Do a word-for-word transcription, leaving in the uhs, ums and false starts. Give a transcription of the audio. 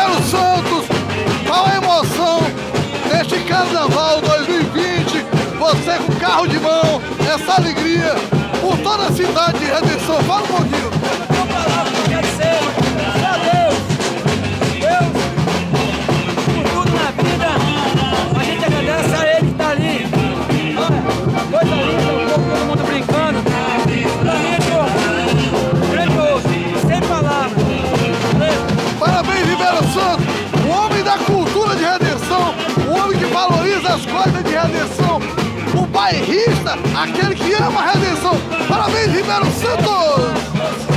Ribeiro Santos, qual a emoção neste Carnaval dois mil e vinte? Você com carro de mão, essa alegria por toda a cidade de Redenção. Fala um pouquinho. Uma palavra que eu quero dizer, graças a Deus, Deus, por tudo na vida, a gente agradece a Ele que está ali. Olha, coisa linda, o povo, todo mundo brincando. Pra mim é de grandioso, sem palavras. Parabéns, Ribeiro Santos, o homem da cultura de Redenção, o homem que valoriza as coisas de Redenção, o bairrista, aquele que ama a Redenção. Parabéns, Ribeiro Santos!